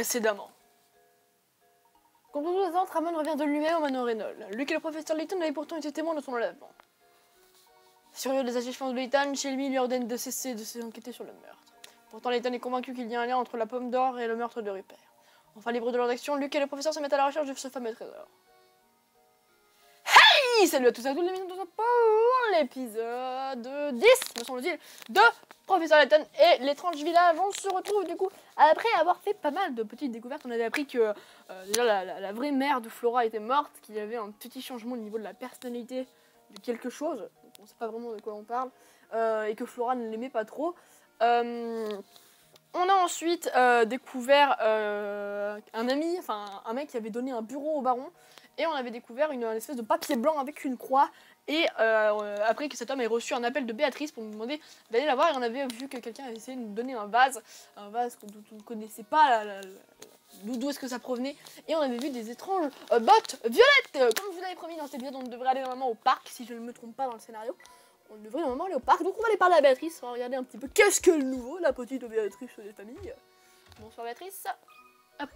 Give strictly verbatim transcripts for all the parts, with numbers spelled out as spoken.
précédemment. Comme tous les autres, Ramon revient de lui-même au manoir Reynolds. Luke et le professeur Layton avaient pourtant été témoins de son enlèvement. Furieux des agissements de Layton, Shelby lui ordonne de cesser de s'enquêter sur le meurtre. Pourtant, Layton est convaincu qu'il y a un lien entre la pomme d'or et le meurtre de Rupert. Enfin libre de leur action, Luke et le professeur se mettent à la recherche de ce fameux trésor. Hey! Salut à tous et à toutes les minutes de pour l'épisode dix, me semble-t-il, de Professeur Layton et l'étrange village. On se retrouve du coup, après avoir fait pas mal de petites découvertes. On avait appris que euh, déjà la, la, la vraie mère de Flora était morte, qu'il y avait un petit changement au niveau de la personnalité de quelque chose. On ne sait pas vraiment de quoi on parle. Euh, et que Flora ne l'aimait pas trop. Euh, On a ensuite euh, découvert euh, un ami, enfin un mec qui avait donné un bureau au baron, et on avait découvert une, une espèce de papier blanc avec une croix, et euh, après que cet homme ait reçu un appel de Béatrice pour nous demander d'aller la voir, et on avait vu que quelqu'un avait essayé de nous donner un vase, un vase dont on ne connaissait pas d'où est-ce que ça provenait, et on avait vu des étranges euh, bottes violettes, euh, comme je vous l'avais promis dans cet épisode. On devrait aller normalement au parc, si je ne me trompe pas dans le scénario. On devrait normalement aller au parc, donc on va aller parler à Béatrice, on va regarder un petit peu qu'est-ce que le nouveau, la petite Béatrice des familles. Bonsoir Béatrice. Hop.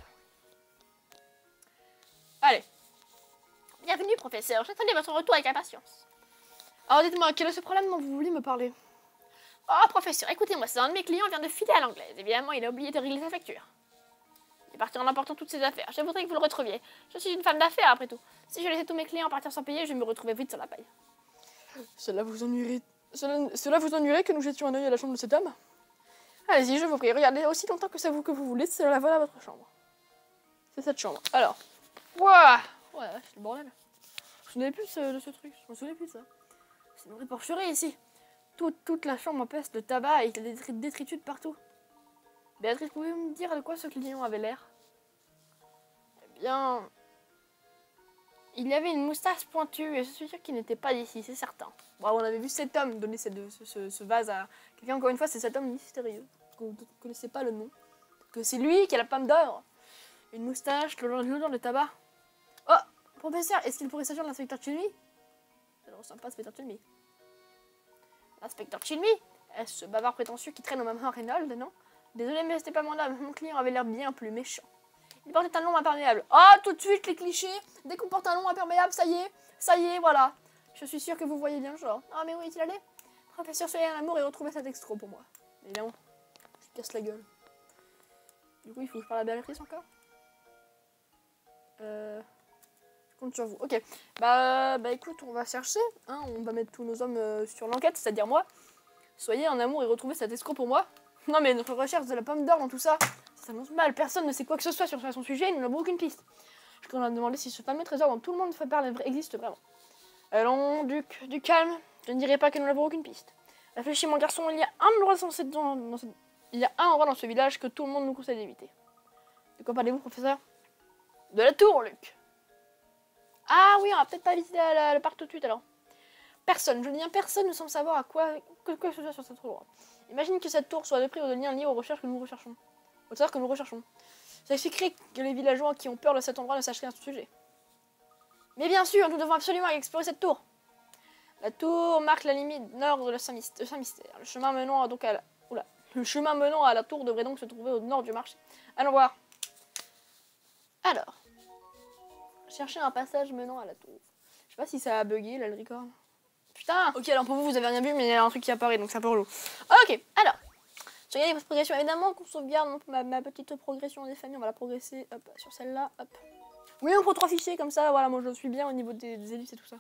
Allez. Bienvenue professeur, j'attendais votre retour avec impatience. Alors dites-moi, quel est ce problème dont vous vouliez me parler? Oh professeur, écoutez-moi, c'est un de mes clients vient de filer à l'anglaise. Évidemment, il a oublié de régler sa facture. Il est parti en emportant toutes ses affaires. Je voudrais que vous le retrouviez. Je suis une femme d'affaires après tout. Si je laissais tous mes clients partir sans payer, je me retrouvais vite sur la paille. Cela vous ennuierait... Cela... Cela vous ennuierait que nous jetions un œil à la chambre de cet homme? Allez-y, je vous prie, regardez aussi longtemps que c'est vous que vous voulez, c'est la voilà votre chambre. C'est cette chambre. Alors. Ouah. Ouais, c'est le bordel. Je me souvenais plus de, de ce truc, je me souvenais plus de ça. C'est une vraie porcherie ici. Toute, toute la chambre peste de tabac et des détritus de partout. Béatrice, pouvez-vous me dire de quoi ce client avait l'air? Eh bien... Il y avait une moustache pointue et je suis sûre qu'il n'était pas d'ici, c'est certain. Bon, on avait vu cet homme donner cette, ce, ce, ce vase à quelqu'un, encore une fois, c'est cet homme mystérieux, que vous ne connaissez pas le nom. Que c'est lui qui a la pomme d'or. Une moustache, l'odeur de tabac. Oh, professeur, est-ce qu'il pourrait s'agir de l'inspecteur Chilmy? Ça ne ressemble pas à l'inspecteur Chilmy. L'inspecteur Chilmy? Est-ce ce bavard prétentieux qui traîne au manoir Reynolds, non? Désolé, mais c'était pas mon âme, mon client avait l'air bien plus méchant. Il portait un long imperméable. Oh, tout de suite, les clichés. Dès qu'on porte un long imperméable, ça y est, ça y est, voilà. Je suis sûre que vous voyez bien le genre. Ah, mais où est-il allé? Professeur, soyez un amour et retrouvez cet extra pour moi. Évidemment, je casse la gueule. Du coup, il faut que je parle à Béatrice encore. Euh... Je compte sur vous. Ok. Bah, bah écoute, on va chercher. Hein, on va mettre tous nos hommes euh, sur l'enquête, c'est-à-dire moi. Soyez un amour et retrouvez cet escroc pour moi. Non, mais notre recherche de la pomme d'or dans tout ça, ça s'annonce mal. Personne ne sait quoi que ce soit sur son sujet, nous n'avons aucune piste. Je vais demander si ce fameux trésor dont tout le monde fait part existe vraiment. Allons, Duc, du calme. Je ne dirai pas que nous n'avons aucune piste. Réfléchis, mon garçon, il y a un endroit dans, cette, dans, dans cette, il y a un endroit dans ce village que tout le monde nous conseille d'éviter. De quoi parlez-vous, professeur? De la tour, Luc. Ah oui, on va peut-être pas visiter la, la, le parc tout de suite alors. Personne, je dis bien personne ne semble savoir à quoi que, que ce soit sur cet endroit. Imagine que cette tour soit de prix ou de lien lié aux recherches que nous recherchons. Au trésor que nous recherchons. Ça expliquerait que les villageois qui ont peur de cet endroit ne sachent rien à ce sujet. Mais bien sûr, nous devons absolument explorer cette tour. La tour marque la limite nord de Saint-Mystère. Le chemin menant à donc à la... Oula. Le chemin menant à la tour devrait donc se trouver au nord du marché. Allons voir. Alors. Chercher un passage menant à la tour. Je sais pas si ça a bugué là le record. Putain. Ok, alors pour vous, vous avez rien vu, mais il y a un truc qui apparaît, donc c'est un peu relou. Ok, alors. Regardez votre progression. Évidemment qu'on sauvegarde ma, ma petite progression des familles. On va la progresser hop, sur celle-là. Hop. Oui, on prend trois fichiers comme ça. Voilà, moi je suis bien au niveau des, des ellipses et tout ça.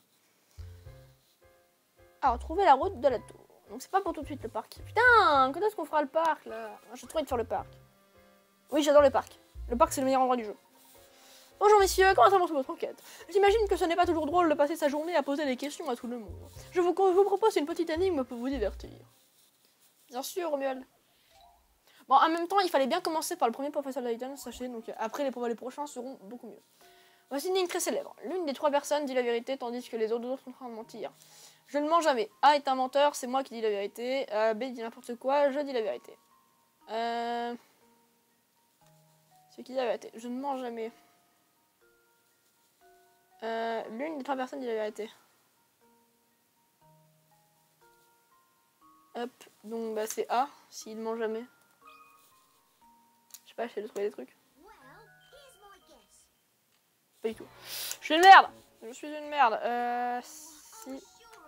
Alors, trouver la route de la tour. Donc c'est pas pour tout de suite le parc. Putain, quand est-ce qu'on fera le parc là? J'ai trop envie de faire le parc. Oui, j'adore le parc. Le parc, c'est le meilleur endroit du jeu. Bonjour messieurs, comment avance votre enquête? J'imagine que ce n'est pas toujours drôle de passer sa journée à poser des questions à tout le monde. Je vous, je vous propose une petite énigme pour vous divertir. Bien sûr, Romuald. Bon, en même temps, il fallait bien commencer par le premier professeur Layton, sachez, donc après les, les prochains seront beaucoup mieux. Voici une ligne très célèbre. L'une des trois personnes dit la vérité, tandis que les autres sont en train de mentir. Je ne mens jamais. A est un menteur, c'est moi qui dis la vérité. Euh, B dit n'importe quoi, je dis la vérité. Euh... C'est qui dit la vérité? Je ne mens jamais. Euh, L'une des trois personnes dit la vérité. Hop, donc bah c'est A, s'il ment jamais. Je sais pas, j'essaie de trouver des trucs. Pas du tout. Je suis une merde. Je suis une merde. Euh, si...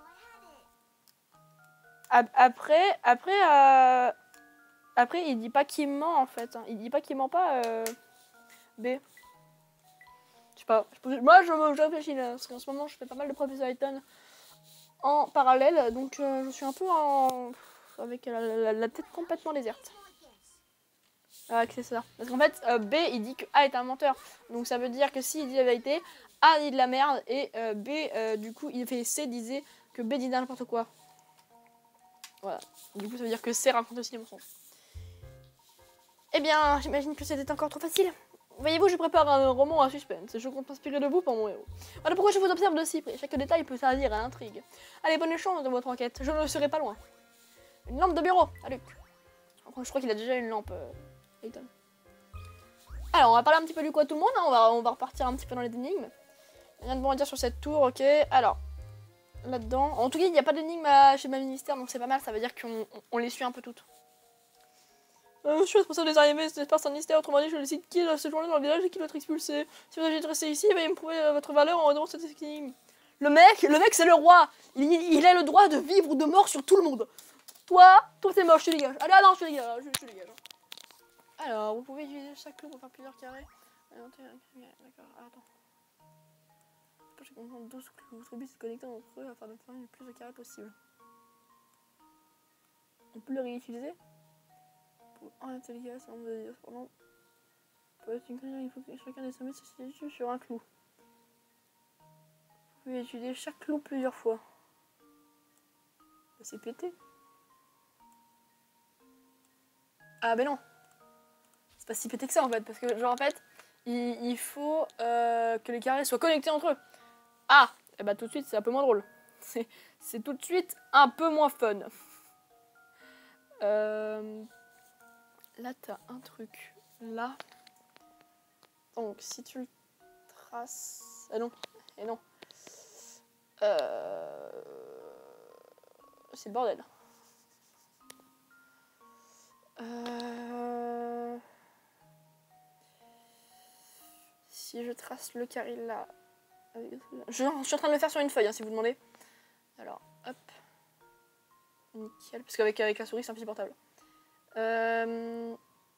Après, après, euh... après, il dit pas qu'il ment en fait. Hein. Il dit pas qu'il ment pas. Euh... B. Je sais pas. Moi, je, je réfléchis là, parce qu'en ce moment, je fais pas mal de Professor Layton en parallèle, donc euh, je suis un peu en... avec la, la, la tête complètement déserte. Ah, c'est ça. Parce qu'en fait, euh, B, il dit que A est un menteur. Donc ça veut dire que s'il dit la vérité, A dit de la merde, et euh, B, euh, du coup, il fait C disait que B dit n'importe quoi. Voilà. Du coup, ça veut dire que C raconte aussi les mensonges. Eh bien, j'imagine que c'était encore trop facile. Voyez-vous, je prépare un roman à suspense, et je compte m'inspirer de vous pour mon héros. Voilà pourquoi je vous observe de si près. Chaque détail peut servir à l'intrigue. Allez, bonne chance dans votre enquête, je ne serai pas loin. Une lampe de bureau, à Luc. Je crois qu'il a déjà une lampe, euh, Layton. Alors, on va parler un petit peu du quoi tout le monde, hein. on, va, on va repartir un petit peu dans les énigmes. Rien de bon à dire sur cette tour, ok. Alors, là-dedans... En tout cas, il n'y a pas d'énigmes chez ma ministère, donc c'est pas mal, ça veut dire qu'on on, on les suit un peu toutes. Euh, je suis responsable des arrivées, c'est pas Sinister, autrement dit, je décide qui est séjourné dans le village et qui doit être expulsé. Si vous avez resté ici, veuillez me prouver euh, votre valeur en redonnant cette énigme. Le mec, le mec c'est le roi. Il, il a le droit de vivre ou de mort sur tout le monde. Toi, toi c'est moche, je te dégage. Allez, ah non, je te dégage, je, je te dégage. Alors, vous pouvez utiliser chaque clou pour faire plusieurs carrés. D'accord, attends. Je comprends douze clous. Votre but c'est de connecter entre eux afin de faire le plus de carrés possible. On peut le réutiliser. Pour un intelligence, on va dire cependant. Pour être une créature, il faut que chacun des sommets se situe sur un clou. Vous pouvez utiliser chaque clou plusieurs fois. Bah, c'est pété. Ah ben non. C'est pas si pété que ça en fait, parce que genre en fait, il, il faut euh, que les carrés soient connectés entre eux. Ah, et bah tout de suite c'est un peu moins drôle. C'est tout de suite un peu moins fun. Euh... Là, t'as un truc. Là. Donc, si tu le traces... Ah non. Et non. Euh... C'est le bordel. Euh... Si je trace le carré là... Je, je suis en train de le faire sur une feuille, hein, si vous demandez. Alors, hop. Nickel. Parce qu'avec avec la souris, c'est un petit portable. Euh...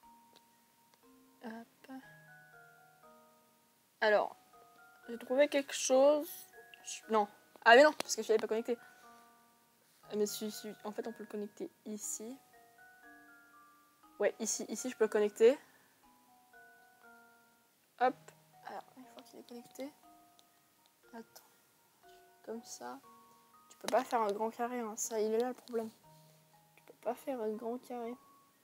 Hop. Alors, j'ai trouvé quelque chose. Non. Ah mais non, parce que je l'avais pas connecté. Mais si, si, en fait, on peut le connecter ici. Ouais, ici, ici, je peux le connecter. Hop. Alors, une fois qu'il est connecté. Attends. Comme ça. Tu peux pas faire un grand carré, hein. Ça, il est là le problème. Tu peux pas faire un grand carré.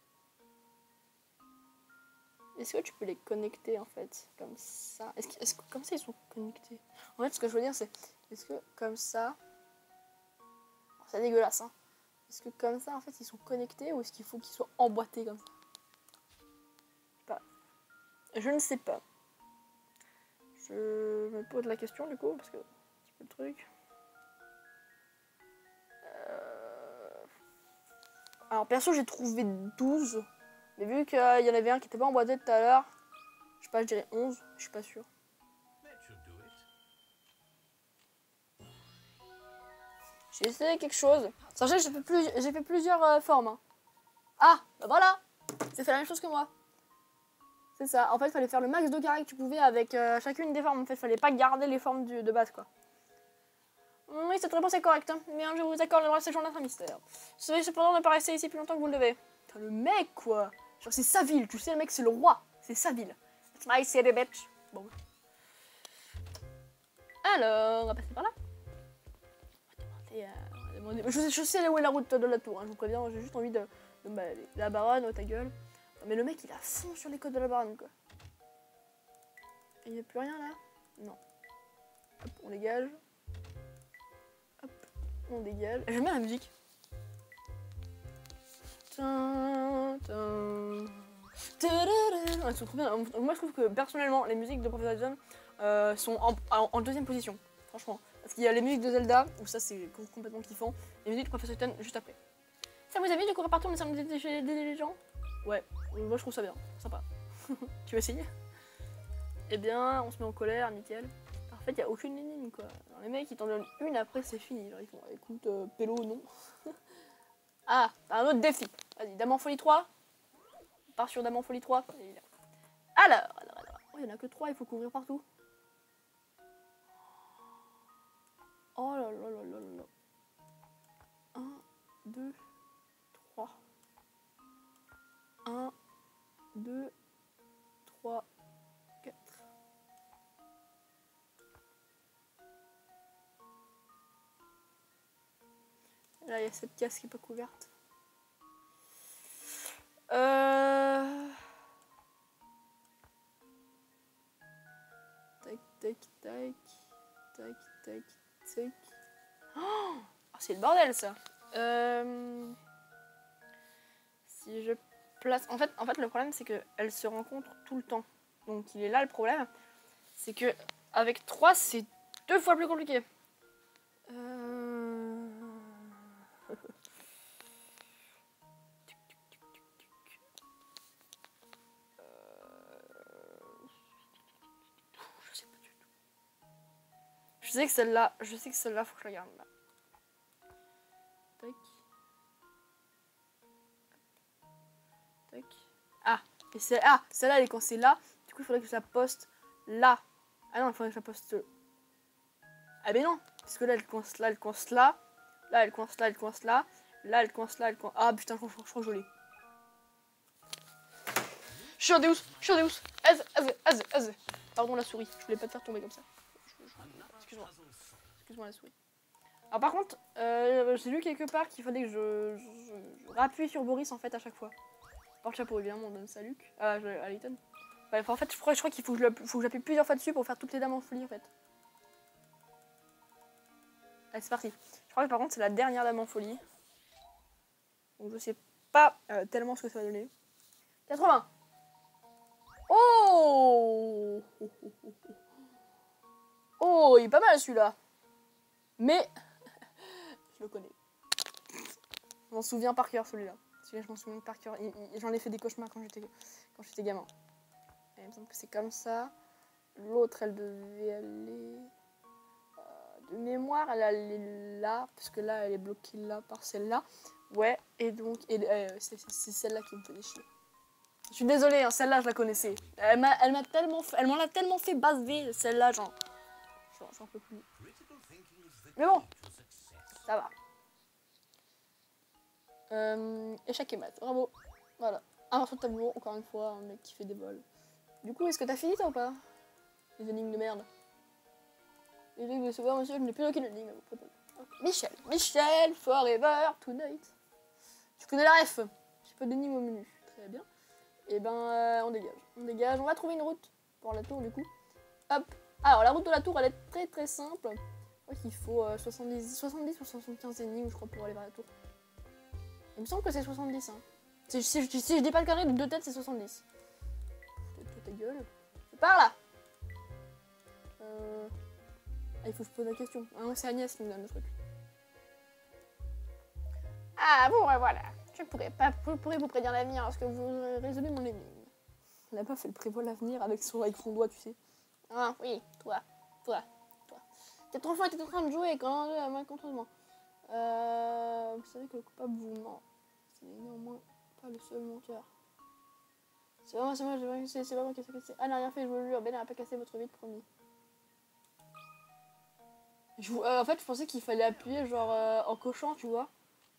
Est-ce que tu peux les connecter en fait, comme ça? Est-ce que, est-ce que comme ça ils sont connectés? En fait, ce que je veux dire, c'est est-ce que comme ça, oh, c'est dégueulasse, hein? Est-ce que comme ça, en fait, ils sont connectés ou est-ce qu'il faut qu'ils soient emboîtés comme ça? Pas. Je ne sais pas. Je me pose la question du coup parce que un petit peu le truc. Euh... Alors perso, j'ai trouvé douze. Mais vu qu'il euh, y en avait un qui était pas emboîté tout à l'heure, je sais pas, je dirais onze, je suis pas sûre. J'ai essayé quelque chose. Sachez que j'ai fait, plus, j'ai fait plusieurs euh, formes. Hein. Ah, bah voilà, c'est fait la même chose que moi. C'est ça, en fait, il fallait faire le max de carrés que tu pouvais avec euh, chacune des formes. En fait, il fallait pas garder les formes du, de base, quoi. Oui, cette réponse est correcte. Hein. Bien, je vous accorde le droit de séjour d'un mystère. Vous savez cependant ne pas rester ici plus longtemps que vous le devez. Putain, le mec, quoi. Genre, c'est sa ville, tu sais, le mec, c'est le roi. C'est sa ville. It's my city, bitch. Bon. Alors, on va passer par là. On va demander, euh, on va demander... Je, sais, je sais où est la route de la tour, hein, je vous préviens, j'ai juste envie de, de me balader. La baronne, oh, ta gueule. Non, mais le mec, il a fond sur les côtes de la baronne, quoi. Il n'y a plus rien, là? Non. Hop, on dégage. Hop, on dégage. J'aime bien la musique. Elles sont trop bien. Moi je trouve que personnellement les musiques de Professor Layton euh, sont en, en, en deuxième position, franchement. Parce qu'il y a les musiques de Zelda, où ça c'est complètement kiffant, et les musiques de Professor Layton juste après. Ça vous a mis de courir partout mais ça me déteiger des gens? Ouais, moi je trouve ça bien, sympa. Tu veux essayer? Eh bien, on se met en colère, nickel. En fait, il n'y a aucune énigme, quoi. Alors, les mecs, ils t'en donnent une, après, c'est fini. Genre, ils font, écoute, euh, pélo, non. Ah, un autre défi. Vas-y, Dame en folie trois. On part sur Dame en folie trois. Alors, alors, alors. Oh, il n'y en a que trois, il faut couvrir partout. Oh là là là là là. un, deux, trois. un, deux, trois, quatre. Là, il y a cette case qui n'est pas couverte. Euh... Tac, tac, tac. Tac, tac, tac. Oh, c'est le bordel, ça. Euh... Si je place... En fait, en fait le problème, c'est qu'elles se rencontrent tout le temps. Donc, il est là, le problème. C'est que avec trois, c'est deux fois plus compliqué. Euh... Je sais pas du tout. Je sais que celle-là, je sais que celle-là, faut que je la garde là. Tac. Tac. Ah, et c'est ah, celle-là elle est coincée là. Du coup, il faudrait que je la poste là. Ah non, il faudrait que je la poste. Ah ben non, parce que là elle coince là, elle coince là. Là elle coince là, elle coince là. Là elle coince là, elle coince. Ah putain, je crois, je crois que je l'ai. Je suis un Deus, je suis un Deus. Az, az, az, az. Pardon la souris, je voulais pas te faire tomber comme ça. Excuse-moi. Excuse-moi la souris. Alors par contre, euh, j'ai lu quelque part qu'il fallait que je, je, je rappuie sur Boris en fait à chaque fois. Porte chapeau évidemment, on donne ça à Luc. Ah, je, à Layton. Ouais, enfin, en fait, je crois, je crois qu'il faut que j'appuie plusieurs fois dessus pour faire toutes les dames en folie en fait. Allez, c'est parti. Je crois que par contre, c'est la dernière dame en folie. Donc je sais pas euh, tellement ce que ça va donner. quatre-vingts. Oh oh, oh, oh, oh. Oh, il est pas mal celui-là. Mais je le connais. Je m'en souviens par cœur celui-là. Celui-là, je m'en souviens par cœur. J'en ai fait des cauchemars quand j'étais quand j'étais gamin. Et il me semble que c'est comme ça. L'autre, elle devait aller... Euh, de mémoire, elle allait là. Parce que là, elle est bloquée là par celle-là. Ouais, et donc... Euh, c'est celle-là qui me faisait chier. Je suis désolée, hein, celle-là, je la connaissais. Elle m'a tellement fait... Elle m'en a tellement fait baser, celle-là, genre... J'en peux plus. Mais bon, ça va. Euh, échec et maths, bravo. Voilà. Un morceau de tableau, encore une fois, un mec qui fait des vols. Du coup, est-ce que t'as fini toi ou pas? Les énigmes de merde. Les énigmes de sauveur, monsieur, je n'ai plus aucune énigme à vous proposer. Michel. Michel, forever, tonight. Tu connais la ref? J'ai pas d'énigme au menu. Très bien. Et ben, euh, on dégage. On dégage. On va trouver une route pour la tour, du coup. Hop. Alors, la route de la tour, elle est très très simple. Je crois qu'il faut euh, soixante-dix, soixante-dix ou soixante-quinze énigmes, je crois, pour aller vers la tour. Il me semble que c'est soixante-dix. Hein. Si, si, si, si je dis pas le carré de deux têtes, c'est soixante-dix. Fais ta gueule. C'est par là. Euh... Ah, il faut que je pose la question. Ah non, c'est Agnès qui me donne le truc. Ah bon, ouais, voilà. Je pourrais pas, je pourrais vous prédire l'avenir lorsque vous résolvez mon énigme. La meuf, elle prévoit l'avenir avec son, avec son doigt, tu sais. Ah oui, toi, toi, toi. Cet enfant était en train de jouer quand euh, malcontreusement. Euh, vous savez que le coupable vous ment. C'est néanmoins pas le seul menteur. C'est vraiment, c'est moi, c'est c'est vraiment qu'est-ce que c'est. Ah, n'a rien fait, je vous le jure, Ben n'a pas cassé votre vide, promis. Je, euh, en fait, je pensais qu'il fallait appuyer genre euh, en cochant, tu vois.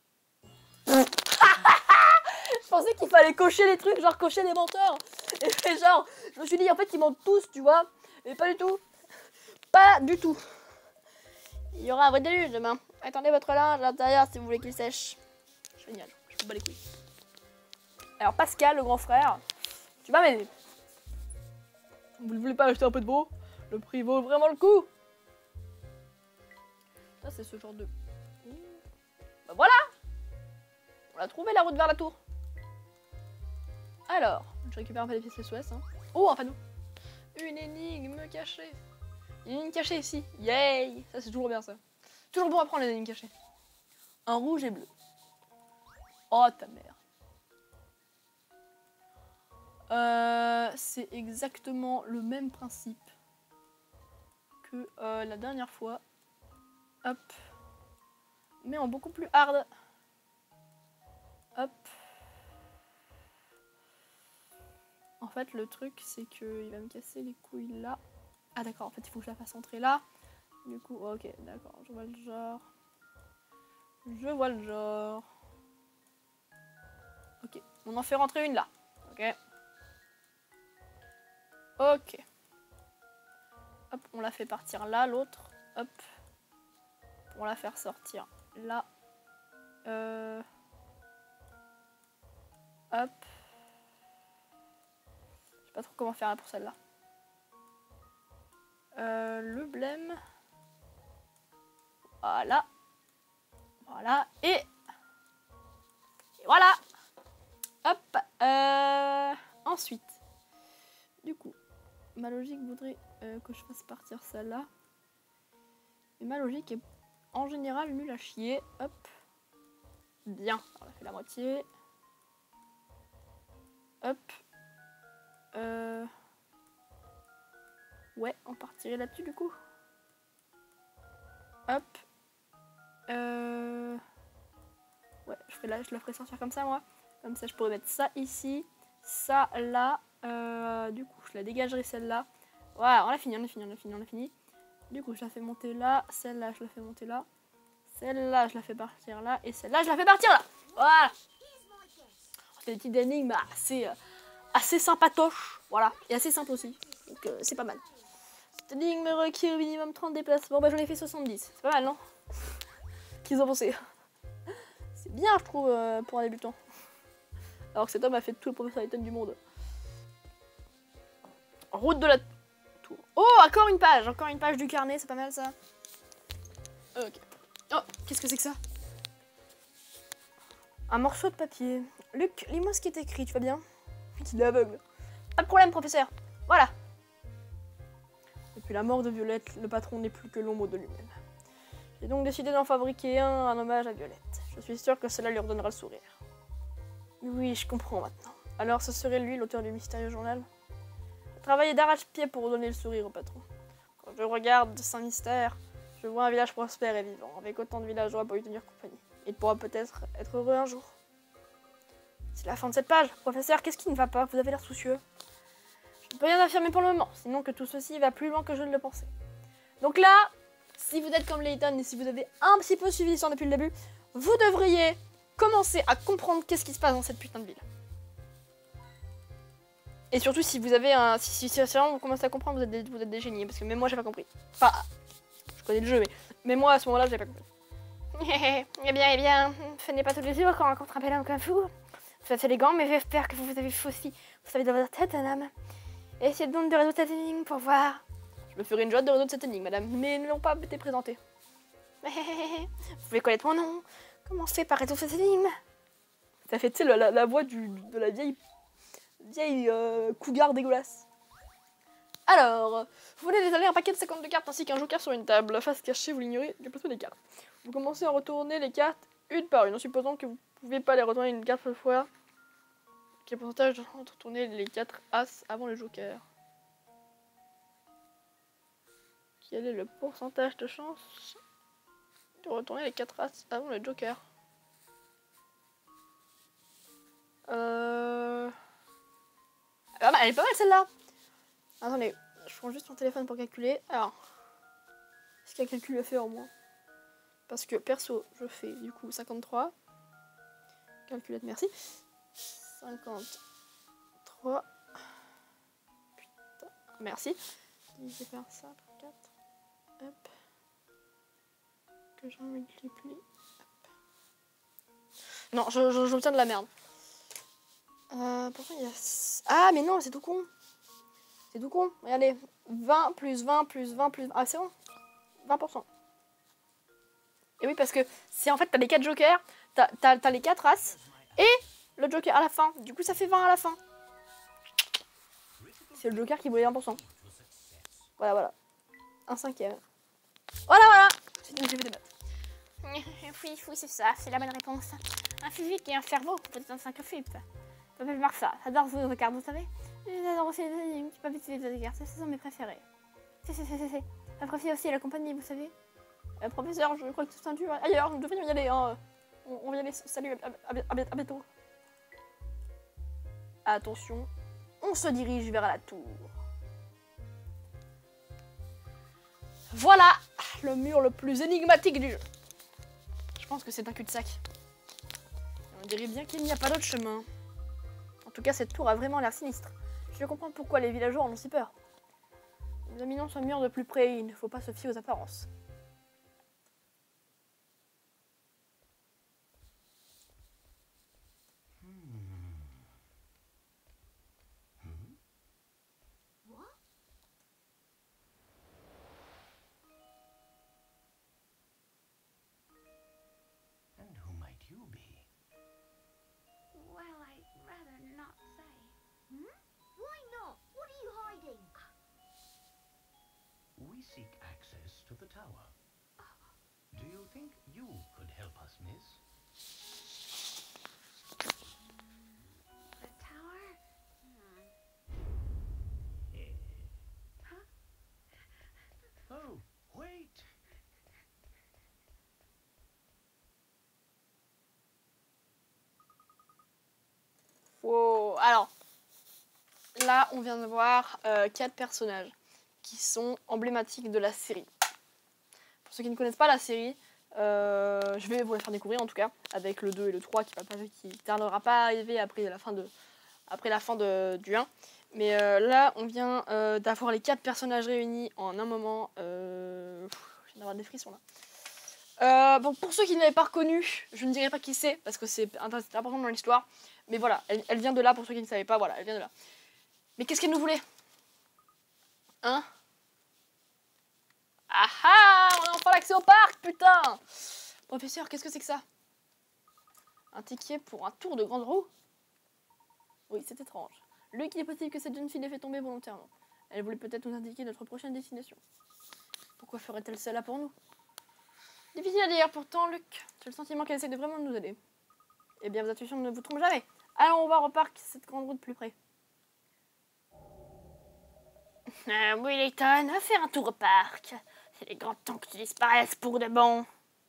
Je pensais qu'il fallait cocher les trucs, genre cocher les menteurs. Et genre, je me suis dit en fait ils mentent tous, tu vois. Mais pas du tout. Pas du tout. Il y aura un vrai déluge demain. Attendez votre linge à l'intérieur si vous voulez qu'il sèche. Génial, je vous bats les couilles. Alors Pascal, le grand frère, tu vas m'aider. Vous ne voulez pas acheter un peu de beau? Le prix vaut vraiment le coup. Ça c'est ce genre de... Bah voilà. On a trouvé la route vers la tour. Alors, je récupère un peu des pièces S O S. Hein. Oh, un panneau. Une énigme cachée. Une énigme cachée ici. Yay. Ça c'est toujours bien ça. Toujours bon à prendre les énigmes cachées. Un rouge et bleu. Oh ta mère. Euh, c'est exactement le même principe que euh, la dernière fois. Hop. Mais en beaucoup plus hard. Hop. En fait, le truc, c'est qu'il va me casser les couilles là. Ah d'accord, en fait, il faut que je la fasse entrer là. Du coup, ok, d'accord, je vois le genre. Je vois le genre. Ok, on en fait rentrer une là. Ok. Ok. Hop, on la fait partir là, l'autre. Hop. Pour la faire sortir là. Euh... Hop. Je sais pas trop comment faire là pour celle-là. Euh, le blême. Voilà. Voilà. Et... Et voilà. Hop. Euh... Ensuite. Du coup, ma logique voudrait euh, que je fasse partir celle-là. Et ma logique est en général nulle à chier. Hop. Bien. On a fait la moitié. Hop. Euh... Ouais, on partirait là-dessus du coup. Hop. Euh... Ouais, je, ferai la, je la ferai sortir comme ça moi. Comme ça je pourrais mettre ça ici. Ça là. Euh... Du coup je la dégagerai celle-là. Voilà, on a fini, on a fini, on a fini, on a fini. Du coup je la fais monter là. Celle-là je la fais monter là. Celle-là je la fais partir là. Et celle-là je la fais partir là. Voilà. C'est des petites énigmes assez, euh, assez sympatoches. Voilà. Et assez simples aussi. Donc euh, c'est pas mal. Cette énigme requiert au minimum trente déplacements. Bah j'en ai fait soixante-dix. C'est pas mal, non? Qu'ils ont pensé. C'est bien, je trouve, euh, pour un débutant. Alors que cet homme a fait tout le professeur Layton du monde. Route de la tour. Oh, encore une page. Encore une page du carnet. C'est pas mal, ça. Ok. Oh, qu'est-ce que c'est que ça? Un morceau de papier. Luc, lis-moi ce qui est écrit, tu vas bien? Il est aveugle. Pas de problème, professeur. Voilà. Depuis la mort de Violette, le patron n'est plus que l'ombre de lui-même. J'ai donc décidé d'en fabriquer un, un hommage à Violette. Je suis sûre que cela lui redonnera le sourire. Oui, je comprends maintenant. Alors ce serait lui, l'auteur du mystérieux journal? J'ai travaillé d'arrache-pied pour redonner le sourire au patron. Quand je regarde Saint-Mystère, je vois un village prospère et vivant, avec autant de villageois pour lui tenir compagnie. Il pourra peut-être être heureux un jour. C'est la fin de cette page. Professeur, qu'est-ce qui ne va pas? Vous avez l'air soucieux. Je ne peux rien affirmer pour le moment, sinon que tout ceci va plus loin que je ne le pensais. Donc là, si vous êtes comme Layton et si vous avez un petit peu suivi l'histoire depuis le début, vous devriez commencer à comprendre qu'est-ce qui se passe dans cette putain de ville. Et surtout si vous avez un... Si, si, si vraiment vous commencez à comprendre, vous êtes des, vous êtes des génies, parce que même moi j'ai pas compris. Enfin, je connais le jeu, mais même moi à ce moment-là j'ai pas compris. Eh bien, eh bien, ce n'est pas tous les jours qu'on rencontre un bel homme comme vous. C'est élégant, mais j'espère que vous avez aussi, vous savez dans votre tête un homme. Essayez donc de résoudre cette énigme pour voir. Je me ferai une joie de résoudre cette énigme, madame, mais ils ne l'ont pas été présentés. Vous voulez connaître mon nom? Comment fait par résoudre cette énigme? Ça fait, tu sais, la, la, la voix du, de la vieille, vieille euh, cougar dégueulasse. Alors, vous venez d'étaler un paquet de cinquante-deux cartes ainsi qu'un joker sur une table. Face cachée, vous l'ignorez, le placement des cartes. Vous commencez à retourner les cartes une par une, en supposant que vous ne pouvez pas les retourner une carte par fois. Quel pourcentage de retourner les quatre as avant le joker? Quel est le pourcentage de chance de retourner les quatre as avant le joker? Euh... Ah bah, elle est pas mal celle-là. Attendez, je prends juste mon téléphone pour calculer. Alors, est-ce qu'il y a un calcul à faire au moins? Parce que perso, je fais du coup cinquante-trois. Calculette, merci. cinquante-trois. Putain, merci. Je vais faire ça par quatre. Hop. Que j'en multiplie. Hop. Non, je, je, j'obtiens de la merde. Euh, pourquoi il y a... Ah, mais non, c'est tout con. C'est tout con. Regardez. vingt plus vingt plus vingt plus... Ah, c'est bon. vingt pour cent. Et oui, parce que c'est en fait, t'as les quatre jokers, t'as, t'as, t'as les quatre as, et le joker à la fin. Du coup, ça fait vingt à la fin. C'est le joker qui voulait vingt pour cent. Voilà, voilà. Un cinquième. Voilà, voilà. J'ai fait des maths. Oui, oui, c'est ça, c'est la bonne réponse. Un physique et un cerveau, peut-être un cinq flip. Je m'appelle Martha, j'adore jouer aux cartes, vous savez. J'adore aussi les énigmes, tu peux utiliser des cartes, ce sont mes préférés. C'est, c'est, c'est, c'est, c'est. J'apprécie aussi la compagnie, vous savez. Euh, professeur, je crois que c'est un dur. Ailleurs, nous devrions y aller, hein. On, on va y aller, salut, à, à, à, à bientôt. Attention, on se dirige vers la tour. Voilà le mur le plus énigmatique du jeu. Je pense que c'est un cul-de-sac. On dirait bien qu'il n'y a pas d'autre chemin. En tout cas, cette tour a vraiment l'air sinistre. Je comprends pourquoi les villageois en ont si peur. Nous examinons ce mur de plus près, il ne faut pas se fier aux apparences. We seek access to the tower. Do you think you could help us, miss? The tower? Hmm. Huh? Oh, wait! Wow. Alors, là, on vient de voir euh, quatre personnages qui sont emblématiques de la série. Pour ceux qui ne connaissent pas la série, euh, je vais vous la faire découvrir en tout cas, avec le deux et le trois qui ne tardera pas à arriver après la fin, de, après la fin de, du un. Mais euh, là, on vient euh, d'avoir les quatre personnages réunis en un moment. Euh, pff, je viens d'avoir des frissons là. Euh, bon, pour ceux qui ne l'avaient pas reconnu, je ne dirai pas qui c'est, parce que c'est important dans l'histoire. Mais voilà, elle, elle vient de là, pour ceux qui ne savaient pas, voilà, elle vient de là. Mais qu'est-ce qu'elle nous voulait? Hein? Ah ah! On a enfin l'accès au parc, putain! Professeur, qu'est-ce que c'est que ça? Un ticket pour un tour de grande roue? Oui, c'est étrange. Luc, il est possible que cette jeune fille l'ait fait tomber volontairement. Elle voulait peut-être nous indiquer notre prochaine destination. Pourquoi ferait-elle cela pour nous? Difficile à dire, pourtant, Luc, j'ai le sentiment qu'elle essaie de vraiment nous aider. Eh bien, vos intuitions ne vous trompent jamais. Alors, on va au parc, cette grande roue de plus près. Euh, oui, Layton, va faire un tour au parc. C'est les grands temps que tu disparaisses pour de bon.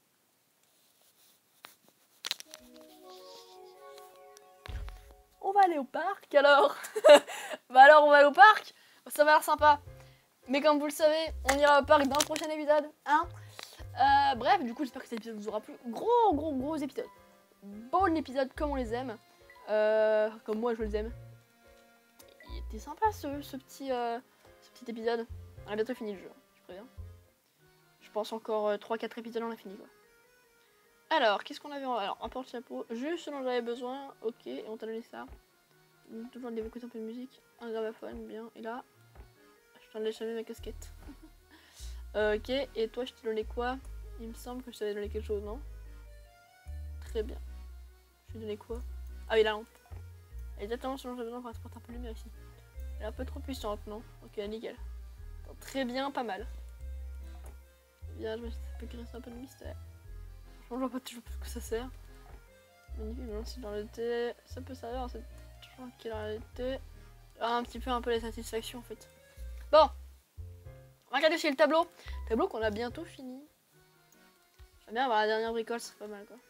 On va aller au parc alors. Bah alors on va aller au parc. Ça va l'air sympa. Mais comme vous le savez, on ira au parc dans le prochain épisode. Hein euh, bref, du coup j'espère que cet épisode vous aura plu. Gros gros gros épisode. Bon épisode comme on les aime. Euh, comme moi je les aime. Il était sympa ce, ce petit... Euh, petit épisode. On a bientôt fini le jeu, je préviens. Je pense encore euh, trois quatre épisodes on a fini quoi. Alors, qu'est-ce qu'on avait en... Alors, un porte-chapeau, juste ce dont j'avais besoin, ok, et on t'a donné ça. Donc, toujours des écouter un peu de musique, un gramophone, bien, et là, je t'en ai jamais ma casquette. euh, ok, et toi je t'ai donné quoi? Il me semble que je t'avais donné quelque chose, non? Très bien. Je t'ai donné quoi? Ah oui, la lampe. Exactement ce dont j'avais besoin pour transporter un peu de lumière ici. Elle est un peu trop puissante, non? Ok, nickel. Bon, très bien, pas mal. Bien, je me suis fait créer un peu de mystère. Franchement, je vois pas toujours ce que ça sert. Magnifique, mais si dans le thé, ça peut servir à cette tranquille réalité. Ah, un petit peu un peu les satisfactions en fait. Bon, on va regarder aussi le tableau. Tableau qu'on a bientôt fini. J'aime bien avoir la dernière bricole, c'est pas mal quoi.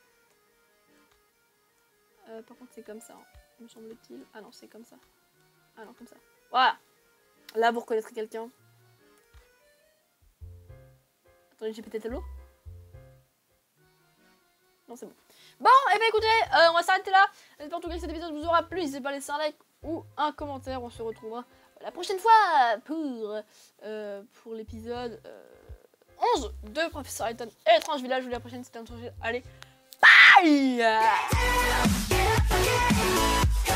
Euh, par contre, c'est comme ça, hein, me semble-t-il. Ah non, c'est comme ça. Ah non, comme ça. Voilà. Là, vous reconnaîtrez quelqu'un. Attendez, j'ai pété le tableau. Non, c'est bon. Bon, et eh bien écoutez, euh, on va s'arrêter là. J'espère en tout cas que cet épisode vous aura plu. N'hésitez pas à laisser un like ou un commentaire. On se retrouvera la prochaine fois pour, euh, pour l'épisode euh, onze de Professeur Layton et l'étrange village. Je vous dis à la prochaine. C'était un tour. Allez, bye!